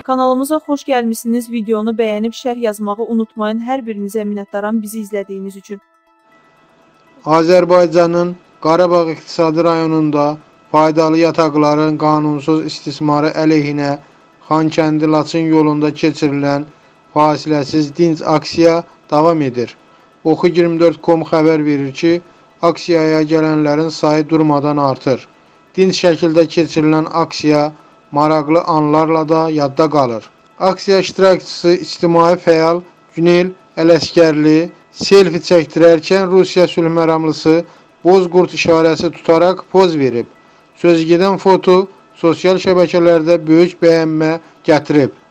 Kanalımıza xoş gəlmişsiniz. Videonu bəyənib şərh yazmağı unutmayın. Hər birinizə minnətdaram bizi izlədiyiniz üçün. Azərbaycanın Qarabağ İqtisadi Rayonunda faydalı yataqların qanunsuz istismarı əleyhinə Xankəndi-Laçın yolunda keçirilən fasiləsiz dinc aksiya davam edir. Oxu24.com xəbər verir ki, aksiyaya gələnlərin sayı durmadan artır. Dinc şəkildə keçirilən aksiya maraqlı anlarla da yadda qalır. Aksiya iştirakçısı ictimai fəal Günel Ələskərli selfie çəkdirərkən Rusiya sülh məramlısı Bozqurd işarəsi tutaraq poz verib. Sözügedən foto sosial şəbəkələrdə böyük bəyənmə gətirib.